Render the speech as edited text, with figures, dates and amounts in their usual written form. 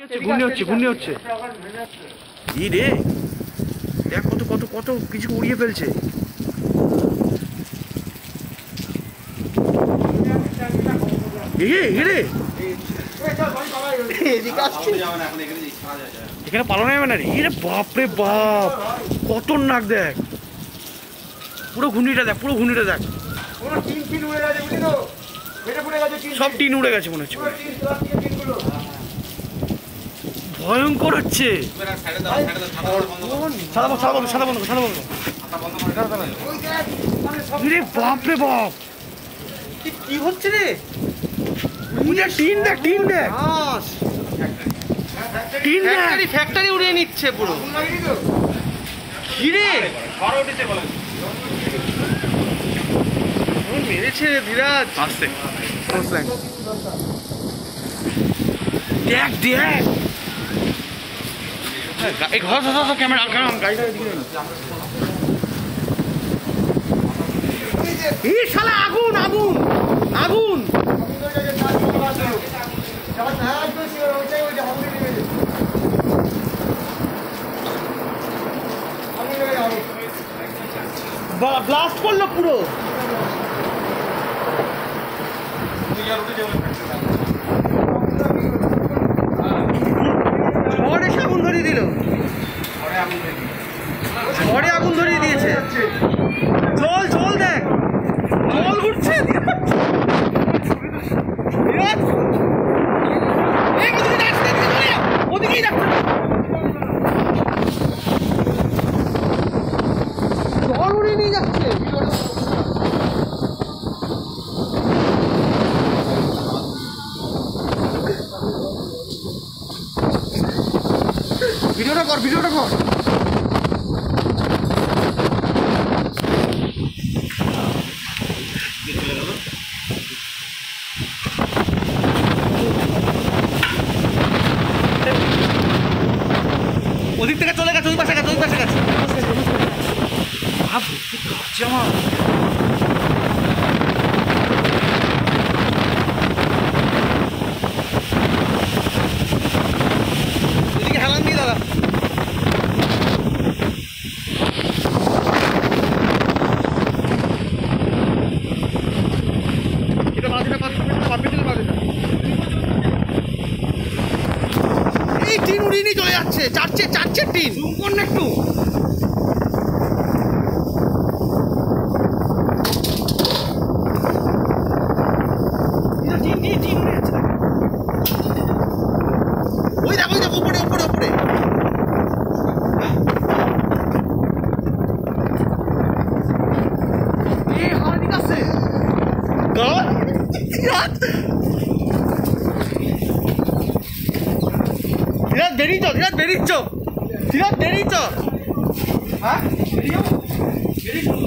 ঘূর্ণি হচ্ছে ই রে, দেখ কত কত কত কিছু উড়িয়ে ফেলছে। এখানে পালানো যাবে না রে। বাপরে বাপ, কত নাক দেখ, পুরো ঘূর্ণিটা দেখ, পুরো ঘূর্ণিটা দেখ, সব টিন উড়ে গেছে মনে হচ্ছে, ভয়ঙ্কর হচ্ছে। বাপরে বাপ, কি হচ্ছে রে? টিন দেখ, টিন দেখ, টিন দেখ, ফ্যাক্টরি উড়িয়ে নিচ্ছে পুরো। ঘিরে মেরেছে ধীরাজ, আসছে দেখ দেখ, এই ঘর ক্যামেরা গাড়িটা এই শালা আগুন আগুন আগুন। ব্লাস্ট করলো পুরো। ঝড়ে আগুন ধরিয়ে দিল, ঝড়ে আগুন ধরিয়ে দিয়েছে। জল জল দেখ, জল ঘুরছে। ওদিকেই যাচ্ছে, জল উড়িয়ে নিয়ে যাচ্ছে। ভিডিওটা কর, ভিডিওটা কর। ওদিক থেকে চলে গেছে, ওই পাশে গেছে, ওই পাশে গেছে। এদিকে হেলান দিয়ে দাদা। এটা বাদিটা এই টিন উড়িয়ে নিয়ে চলে যাচ্ছে। চারটে টিন। জুম কর না একটু। ওই দেখ, ওই দেখ, উপরে উপরে উপরে। ধীরাজ বেরিয়েছ, হ্যাঁ